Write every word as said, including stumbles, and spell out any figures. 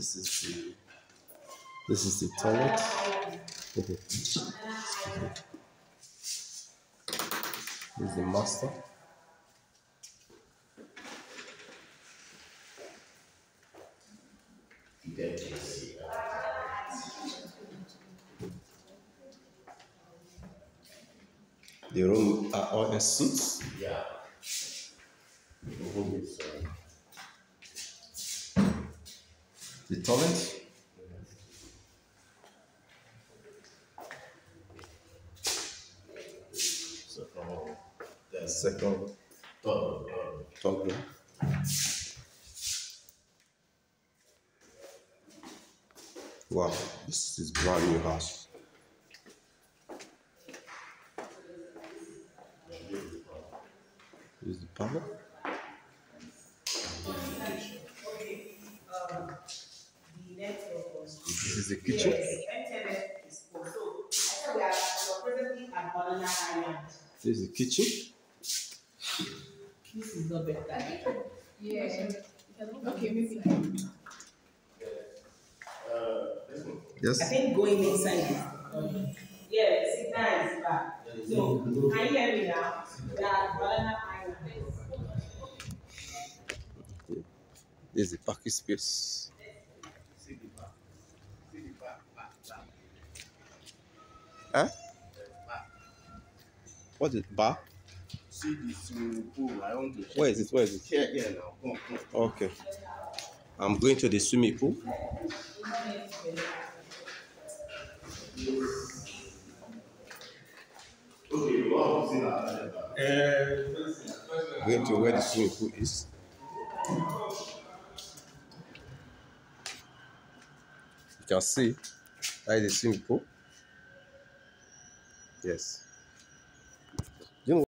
This is the this is the toilet. This is the master. The room are all in suits. Yeah. The toilet. Second, The second, third, third. third room. Wow, this is brand new house. This is the parlor. This is the kitchen. This is the kitchen. This is not better. Yeah. Okay, maybe. Yes. I think going inside is. Um, yeah, sit down is back. So, can you hear me now? We are Banana Island. This is the parking space. See the back. See the back, back, back. Huh? Back. What is bar? See the swimming pool. I want to check. Where is it? Where is it? Here, here now. Come, come. Okay. I'm going to the swimming pool. Okay, what was in our Going to where the swimming pool is. You can see that is the swimming pool. Yes.